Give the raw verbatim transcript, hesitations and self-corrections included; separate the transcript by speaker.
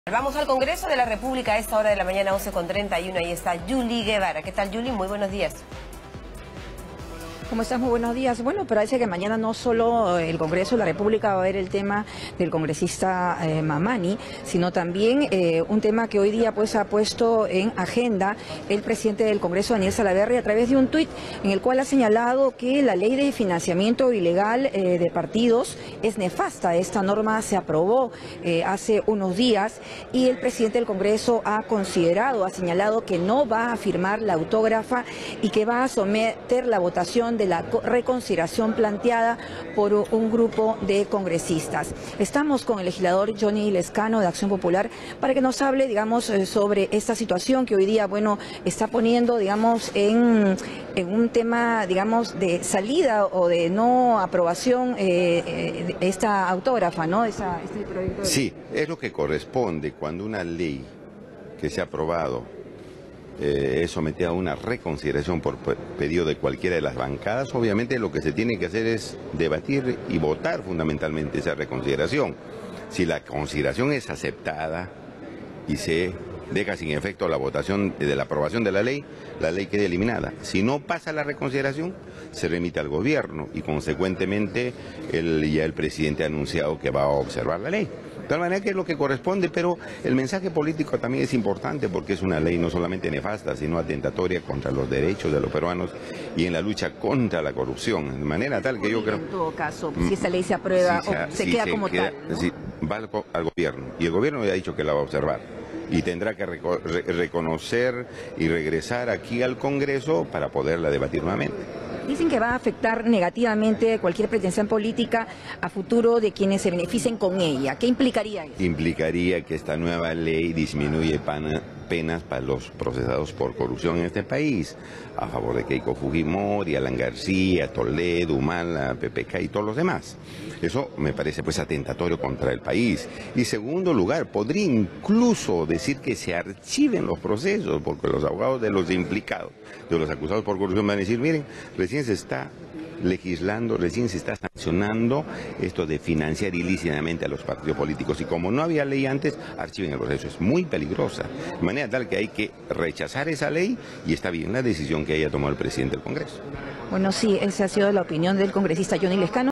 Speaker 1: Vamos al Congreso de la República a esta hora de la mañana, once con treinta y uno. Ahí está Yuli Guevara. ¿Qué tal, Yuli? Muy buenos días.
Speaker 2: ¿Cómo estás? Muy buenos días. Bueno, parece que mañana no solo el Congreso de la República va a ver el tema del congresista eh, Mamani, sino también eh, un tema que hoy día pues ha puesto en agenda el presidente del Congreso, Daniel Salaverry, a través de un tuit en el cual ha señalado que la ley de financiamiento ilegal eh, de partidos es nefasta. Esta norma se aprobó eh, hace unos días y el presidente del Congreso ha considerado, ha señalado que no va a firmar la autógrafa y que va a someter la votación de la reconsideración planteada por un grupo de congresistas. Estamos con el legislador Johnny Lescano de Acción Popular para que nos hable, digamos, sobre esta situación que hoy día, bueno, está poniendo, digamos, en, en un tema, digamos, de salida o de no aprobación eh, eh, esta autógrafa, ¿no? Esa, este proyecto de...
Speaker 3: Sí, es lo que corresponde cuando una ley que se ha aprobado Eh, es sometida a una reconsideración por pedido de cualquiera de las bancadas. Obviamente lo que se tiene que hacer es debatir y votar fundamentalmente esa reconsideración. Si la consideración es aceptada y se deja sin efecto la votación de la aprobación de la ley, la ley queda eliminada. Si no pasa la reconsideración, se remite al gobierno y consecuentemente el, ya el presidente ha anunciado que va a observar la ley. De tal manera que es lo que corresponde, pero el mensaje político también es importante porque es una ley no solamente nefasta, sino atentatoria contra los derechos de los peruanos y en la lucha contra la corrupción. De manera tal que yo creo...
Speaker 2: En todo caso, si esta ley se aprueba,
Speaker 3: si se,
Speaker 2: o se
Speaker 3: si
Speaker 2: queda
Speaker 3: se
Speaker 2: como
Speaker 3: queda,
Speaker 2: tal, ¿no?
Speaker 3: Si va al, al gobierno y el gobierno ya ha dicho que la va a observar y tendrá que reco re reconocer y regresar aquí al Congreso para poderla debatir nuevamente.
Speaker 2: Dicen que va a afectar negativamente cualquier pretensión política a futuro de quienes se beneficien con ella. ¿Qué implicaría eso?
Speaker 3: Implicaría que esta nueva ley disminuye pana, penas para los procesados por corrupción en este país, a favor de Keiko Fujimori, Alan García, Toledo, Humala, P P K y todos los demás. Eso me parece pues atentatorio contra el país. Y segundo lugar, podría incluso decir que se archiven los procesos, porque los abogados de los implicados, de los acusados por corrupción van a decir, miren, recién se está legislando, recién se está sancionando esto de financiar ilícitamente a los partidos políticos y como no había ley antes, archiven el proceso. Es muy peligrosa, de manera tal que hay que rechazar esa ley y está bien la decisión que haya tomado el presidente del Congreso.
Speaker 2: Bueno, sí, esa ha sido la opinión del congresista Johnny Lescano.